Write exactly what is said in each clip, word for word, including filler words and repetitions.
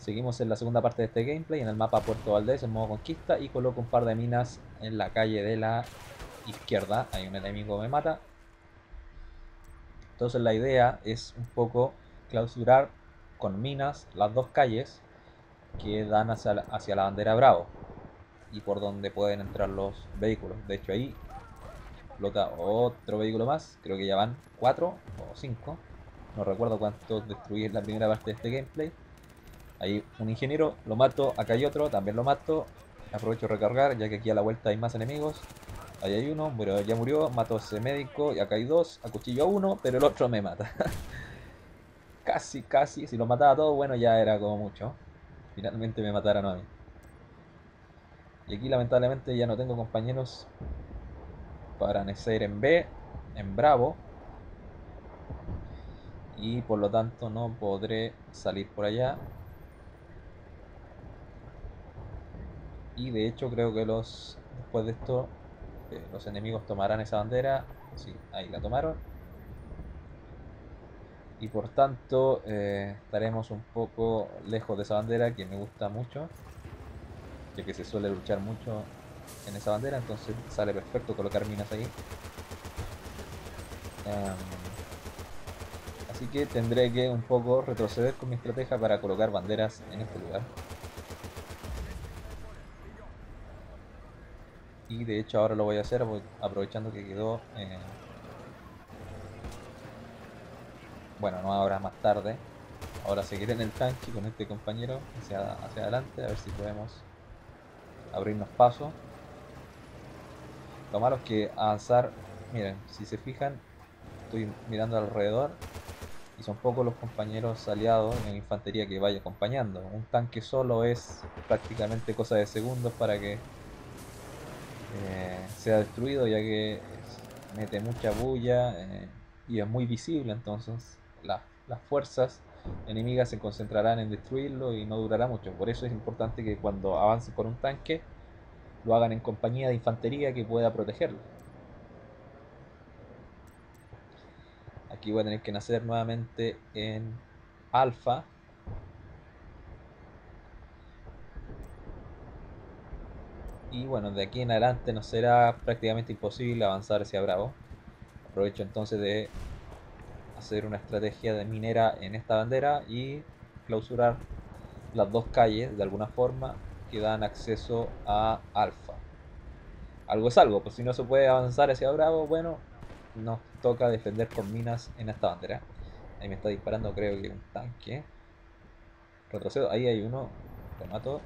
Seguimos en la segunda parte de este gameplay, en el mapa Puerto Valdés, en modo conquista, y coloco un par de minas en la calle de la izquierda. Hay un enemigo que me mata. Entonces la idea es un poco clausurar con minas las dos calles que dan hacia la, hacia la bandera Bravo y por donde pueden entrar los vehículos. De hecho ahí explota otro vehículo más, creo que ya van cuatro o cinco. No recuerdo cuántos destruí en la primera parte de este gameplay. Hay un ingeniero, lo mato, acá hay otro, también lo mato. Aprovecho de recargar, ya que aquí a la vuelta hay más enemigos. Ahí hay uno, pero ya murió, mato a ese médico, y acá hay dos, acuchillo a uno, pero el otro me mata. Casi, casi, si lo mataba a todos, bueno, ya era como mucho. Finalmente me mataron a mí. Y aquí lamentablemente ya no tengo compañeros para nacer en B, en Bravo. Y por lo tanto no podré salir por allá. Y de hecho creo que los después de esto eh, los enemigos tomarán esa bandera. Sí, ahí la tomaron. Y por tanto eh, estaremos un poco lejos de esa bandera que me gusta mucho, ya que se suele luchar mucho en esa bandera, entonces sale perfecto colocar minas ahí. Um, así que tendré que un poco retroceder con mi estrategia para colocar banderas en este lugar. Y de hecho ahora lo voy a hacer aprovechando que quedó... Eh, bueno, no ahora, más tarde. Ahora seguiré en el tanque con este compañero hacia, hacia adelante, a ver si podemos abrirnos paso. Lo malo es que avanzar, miren, si se fijan, estoy mirando alrededor y son pocos los compañeros aliados en infantería que vaya acompañando. Un tanque solo es prácticamente cosa de segundos para que eh, sea destruido, ya que mete mucha bulla eh, y es muy visible, entonces la, las fuerzas enemigas se concentrarán en destruirlo y no durará mucho. Por eso es importante que cuando avancen con un tanque lo hagan en compañía de infantería que pueda protegerlo. Aquí voy a tener que nacer nuevamente en alfa. Y bueno, de aquí en adelante nos será prácticamente imposible avanzar hacia Bravo. Aprovecho entonces de hacer una estrategia de minera en esta bandera y clausurar las dos calles de alguna forma que dan acceso a Alfa. Algo es algo, pues si no se puede avanzar hacia Bravo, bueno, nos toca defender con minas en esta bandera. Ahí me está disparando, creo que un tanque. Retrocedo, ahí hay uno, lo mato.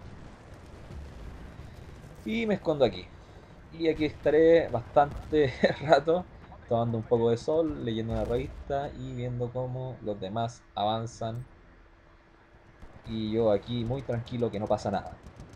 Y me escondo aquí. Y aquí estaré bastante rato tomando un poco de sol, leyendo una revista y viendo cómo los demás avanzan. Y yo aquí muy tranquilo que no pasa nada.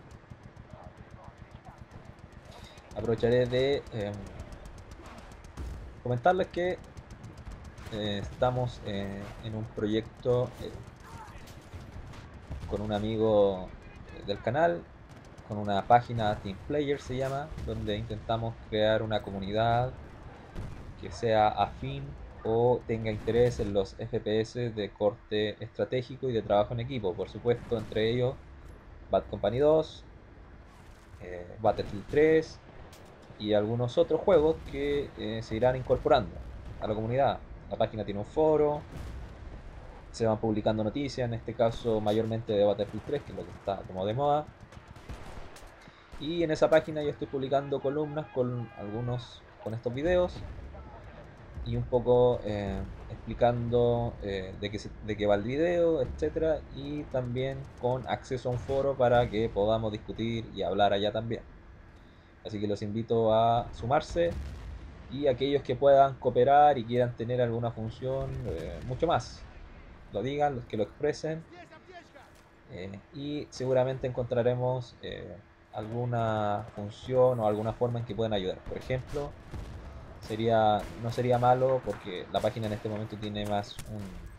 Aprovecharé de eh, comentarles que eh, estamos eh, en un proyecto eh, con un amigo del canal, con una página Team Player se llama, donde intentamos crear una comunidad que sea afín o tenga interés en los F P S de corte estratégico y de trabajo en equipo. Por supuesto, entre ellos Bad Company dos, eh, Battlefield tres y algunos otros juegos que eh, se irán incorporando a la comunidad. La página tiene un foro, se van publicando noticias, en este caso mayormente de Battlefield tres, que es lo que está como de moda. Y en esa página yo estoy publicando columnas con algunos, con estos videos y un poco eh, explicando eh, de, qué se, de qué va el video, etcétera, y también con acceso a un foro para que podamos discutir y hablar allá también. Así que los invito a sumarse y aquellos que puedan cooperar y quieran tener alguna función, eh, mucho más, lo digan, los que lo expresen, eh, y seguramente encontraremos eh, alguna función o alguna forma en que puedan ayudar. Por ejemplo, sería no sería malo porque la página en este momento tiene más un,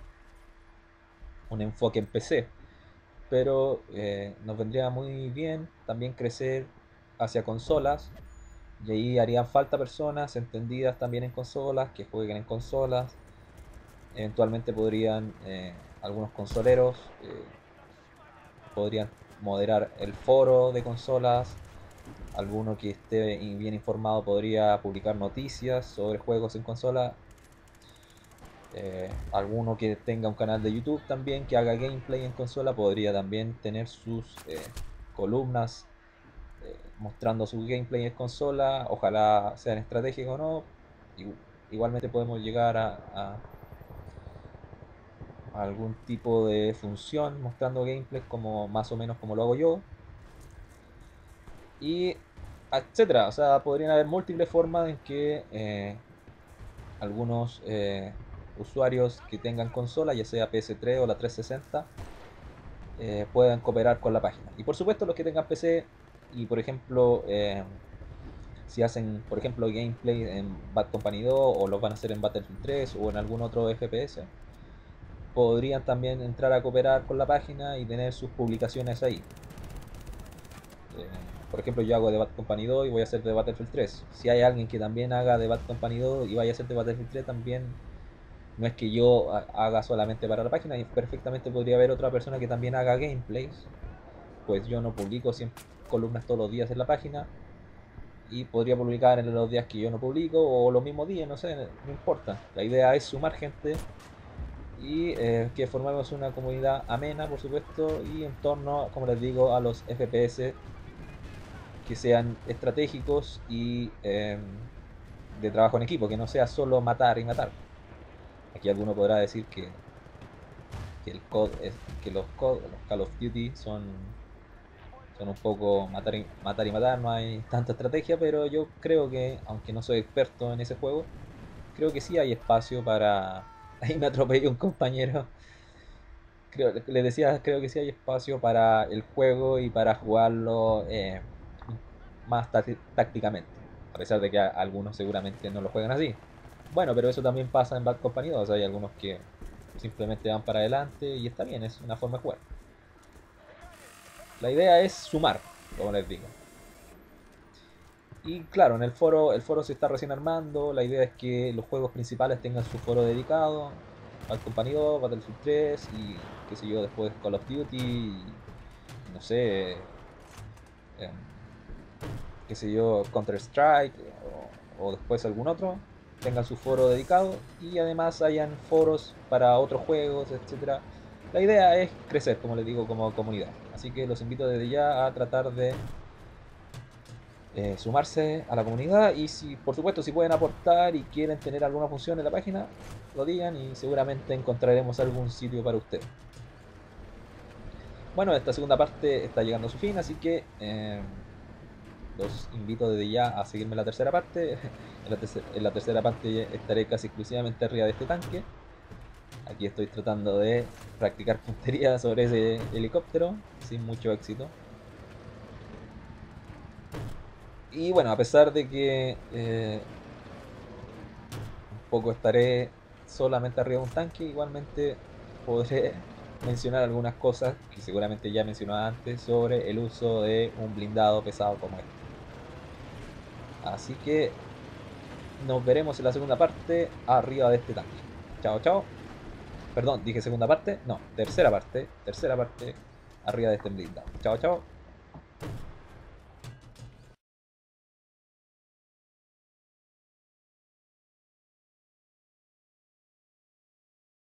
un enfoque en P C, pero eh, nos vendría muy bien también crecer hacia consolas y ahí harían falta personas entendidas también en consolas, que jueguen en consolas. Eventualmente podrían eh, algunos consoleros eh, podrían moderar el foro de consolas. Alguno que esté bien informado podría publicar noticias sobre juegos en consola. Eh, alguno que tenga un canal de YouTube también que haga gameplay en consola podría también tener sus eh, columnas eh, mostrando su gameplay en consola. Ojalá sean estratégicos o no. Igualmente podemos llegar a, a, a algún tipo de función mostrando gameplay como más o menos como lo hago yo. Y etcétera. O sea, podrían haber múltiples formas en que eh, algunos eh, usuarios que tengan consola, ya sea P S tres o la trescientos sesenta, eh, puedan cooperar con la página. Y por supuesto los que tengan P C y por ejemplo eh, si hacen por ejemplo gameplay en Bad Company dos o los van a hacer en Battlefield tres o en algún otro F P S, podrían también entrar a cooperar con la página y tener sus publicaciones ahí. Eh, por ejemplo, yo hago de Bad Company dos y voy a hacer de Battlefield tres. Si hay alguien que también haga de Bad Company dos y vaya a hacer de Battlefield tres, también no es que yo haga solamente para la página, y perfectamente podría haber otra persona que también haga gameplays. Pues yo no publico siempre columnas todos los días en la página y podría publicar en los días que yo no publico o los mismos días, no sé, no importa. La idea es sumar gente y eh, que formemos una comunidad amena, por supuesto, y en torno, como les digo, a los F P S que sean estratégicos y eh, de trabajo en equipo, que no sea solo matar y matar. Aquí alguno podrá decir que, que, el C O D es, que los, C O D, los Call of Duty son, son un poco matar y, matar y matar, no hay tanta estrategia, pero yo creo que, aunque no soy experto en ese juego, creo que sí hay espacio para... Ahí me atropelló un compañero. Creo, le decía, creo que sí hay espacio para el juego y para jugarlo eh, más tácticamente. A pesar de que algunos seguramente no lo juegan así. Bueno, pero eso también pasa en Bad Company dos. Hay algunos que simplemente van para adelante y está bien, es una forma de jugar. La idea es sumar, como les digo. Y claro, en el foro, el foro se está recién armando. La idea es que los juegos principales tengan su foro dedicado. Bad Company dos, Battlefield tres y qué sé yo, después Call of Duty, y, no sé, eh, qué sé yo, Counter Strike o, o después algún otro, tengan su foro dedicado y además hayan foros para otros juegos, etcétera. La idea es crecer, como les digo, como comunidad. Así que los invito desde ya a tratar de eh, sumarse a la comunidad y si, por supuesto, si pueden aportar y quieren tener alguna función en la página, lo digan y seguramente encontraremos algún sitio para ustedes. Bueno, esta segunda parte está llegando a su fin, así que eh, los invito desde ya a seguirme en la tercera parte. En la, tercera, en la tercera parte estaré casi exclusivamente arriba de este tanque. Aquí estoy tratando de practicar puntería sobre ese helicóptero, sin mucho éxito. Y bueno, a pesar de que eh, un poco estaré solamente arriba de un tanque, igualmente podré mencionar algunas cosas que seguramente ya mencionaba antes sobre el uso de un blindado pesado como este. Así que nos veremos en la segunda parte arriba de este tanque. Chao, chao. Perdón, dije segunda parte. No, tercera parte. Tercera parte arriba de este blindado. Chao, chao.